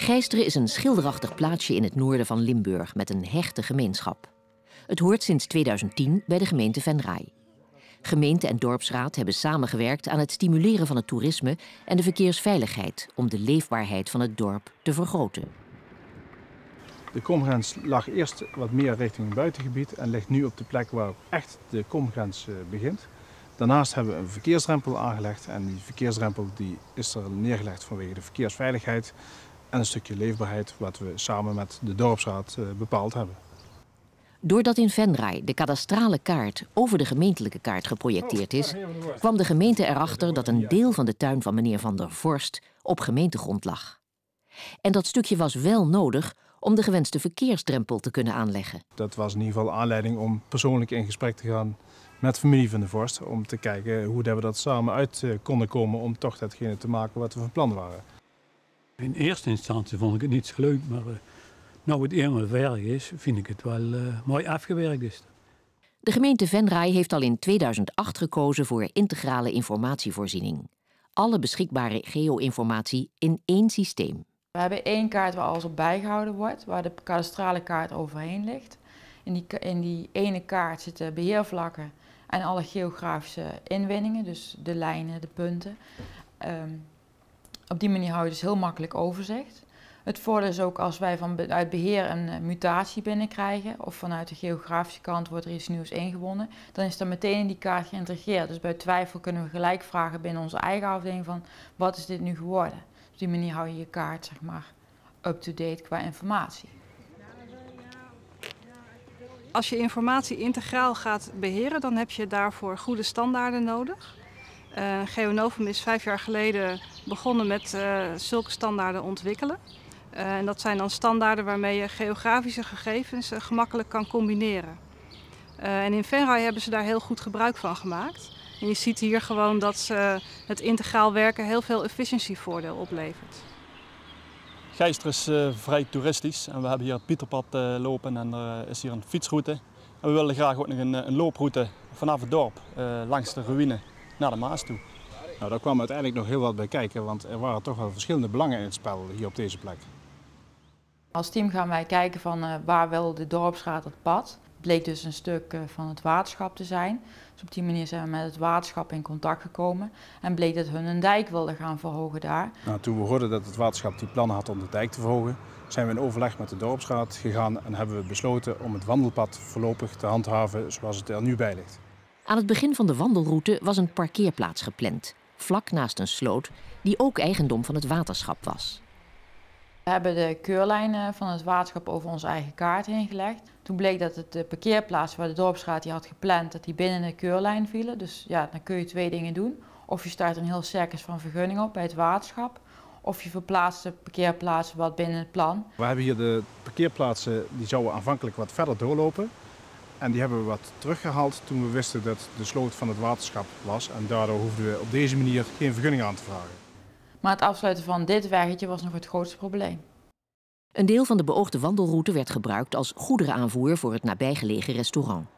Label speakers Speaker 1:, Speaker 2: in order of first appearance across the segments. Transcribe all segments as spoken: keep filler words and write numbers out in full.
Speaker 1: Gijsteren is een schilderachtig plaatsje in het noorden van Limburg met een hechte gemeenschap. Het hoort sinds tweeduizend tien bij de gemeente Venray. Gemeente en dorpsraad hebben samengewerkt aan het stimuleren van het toerisme en de verkeersveiligheid om de leefbaarheid van het dorp te vergroten.
Speaker 2: De komgrens lag eerst wat meer richting het buitengebied en ligt nu op de plek waar echt de komgrens begint. Daarnaast hebben we een verkeersdrempel aangelegd en die verkeersdrempel die is er neergelegd vanwege de verkeersveiligheid en een stukje leefbaarheid wat we samen met de dorpsraad bepaald hebben.
Speaker 1: Doordat in Venray de kadastrale kaart over de gemeentelijke kaart geprojecteerd is, kwam de gemeente erachter dat een deel van de tuin van meneer Van der Vorst op gemeentegrond lag. En dat stukje was wel nodig om de gewenste verkeersdrempel te kunnen aanleggen.
Speaker 2: Dat was in ieder geval aanleiding om persoonlijk in gesprek te gaan met familie Van der Vorst, om te kijken hoe we dat samen uit konden komen om toch datgene te maken wat we van plan waren.
Speaker 3: In eerste instantie vond ik het niet zo leuk, maar uh, nou het eenmaal werk is, vind ik het wel uh, mooi afgewerkt is.
Speaker 1: De gemeente Venray heeft al in tweeduizend acht gekozen voor integrale informatievoorziening. Alle beschikbare geo-informatie in één systeem.
Speaker 4: We hebben één kaart waar alles op bijgehouden wordt, waar de kadastrale kaart overheen ligt. In die, in die ene kaart zitten beheervlakken en alle geografische inwinningen, dus de lijnen, de punten. Um, op die manier hou je dus heel makkelijk overzicht. Het voordeel is ook als wij vanuit beheer een mutatie binnenkrijgen of vanuit de geografische kant wordt er iets nieuws ingewonnen, dan is dat meteen in die kaart geïntegreerd. Dus bij twijfel kunnen we gelijk vragen binnen onze eigen afdeling van wat is dit nu geworden. Op die manier hou je je kaart zeg maar up-to-date qua informatie.
Speaker 5: Als je informatie integraal gaat beheren, dan heb je daarvoor goede standaarden nodig. Uh, Geonovum is vijf jaar geleden begonnen met uh, zulke standaarden ontwikkelen. Uh, en dat zijn dan standaarden waarmee je geografische gegevens uh, gemakkelijk kan combineren. Uh, en in Venray hebben ze daar heel goed gebruik van gemaakt. En je ziet hier gewoon dat uh, het integraal werken heel veel efficiëntievoordeel oplevert.
Speaker 6: Gijsteren is uh, vrij toeristisch en we hebben hier het Pieterpad uh, lopen en er uh, is hier een fietsroute. En we willen graag ook nog een, een looproute vanaf het dorp uh, langs de ruïne naar de Maas toe.
Speaker 2: Nou, daar kwam uiteindelijk nog heel wat bij kijken, want er waren toch wel verschillende belangen in het spel hier op deze plek.
Speaker 4: Als team gaan wij kijken van uh, waar wil de dorpsraad het pad. Het bleek dus een stuk uh, van het waterschap te zijn. Dus op die manier zijn we met het waterschap in contact gekomen en bleek dat hun een dijk wilden gaan verhogen daar.
Speaker 2: Nou, toen we hoorden dat het waterschap die plannen had om de dijk te verhogen, zijn we in overleg met de dorpsraad gegaan en hebben we besloten om het wandelpad voorlopig te handhaven zoals het er nu bij ligt.
Speaker 1: Aan het begin van de wandelroute was een parkeerplaats gepland, vlak naast een sloot die ook eigendom van het waterschap was.
Speaker 4: We hebben de keurlijnen van het waterschap over onze eigen kaart heen gelegd. Toen bleek dat het de parkeerplaats waar de dorpsraad die had gepland, dat die binnen de keurlijn vielen. Dus ja, dan kun je twee dingen doen. Of je start een heel circus van vergunningen op bij het waterschap. Of je verplaatst de parkeerplaatsen wat binnen het plan.
Speaker 2: We hebben hier de parkeerplaatsen, die zouden aanvankelijk wat verder doorlopen. En die hebben we wat teruggehaald toen we wisten dat de sloot van het waterschap was. En daardoor hoefden we op deze manier geen vergunning aan te vragen.
Speaker 4: Maar het afsluiten van dit weggetje was nog het grootste probleem.
Speaker 1: Een deel van de beoogde wandelroute werd gebruikt als goederenaanvoer voor het nabijgelegen restaurant.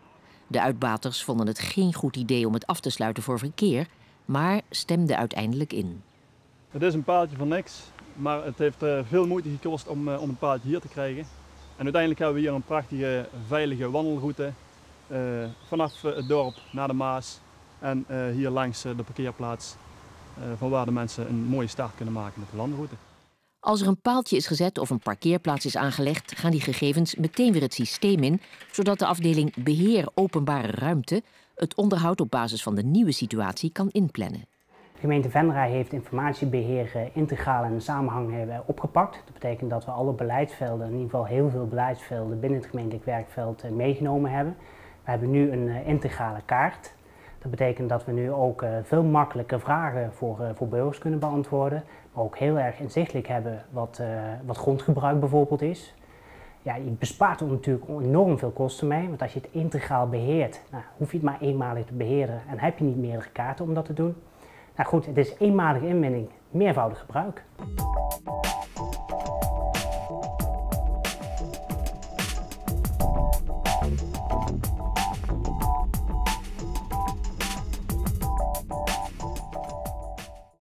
Speaker 1: De uitbaters vonden het geen goed idee om het af te sluiten voor verkeer, maar stemden uiteindelijk in.
Speaker 6: Het is een paaltje van niks, maar het heeft veel moeite gekost om, om een paaltje hier te krijgen. En uiteindelijk hebben we hier een prachtige, veilige wandelroute uh, vanaf het dorp naar de Maas en uh, hier langs de parkeerplaats, uh, van waar de mensen een mooie start kunnen maken met de wandelroute.
Speaker 1: Als er een paaltje is gezet of een parkeerplaats is aangelegd, gaan die gegevens meteen weer het systeem in, zodat de afdeling Beheer Openbare Ruimte het onderhoud op basis van de nieuwe situatie kan inplannen.
Speaker 7: De gemeente Venray heeft informatiebeheer integraal en in samenhang opgepakt. Dat betekent dat we alle beleidsvelden, in ieder geval heel veel beleidsvelden binnen het gemeentelijk werkveld meegenomen hebben. We hebben nu een integrale kaart. Dat betekent dat we nu ook veel makkelijker vragen voor, voor burgers kunnen beantwoorden. Maar ook heel erg inzichtelijk hebben wat, uh, wat grondgebruik bijvoorbeeld is. Ja, je bespaart er natuurlijk enorm veel kosten mee, want als je het integraal beheert, nou, hoef je het maar eenmalig te beheren en heb je niet meerdere kaarten om dat te doen. Nou goed, het is eenmalige inwinning, meervoudig gebruik.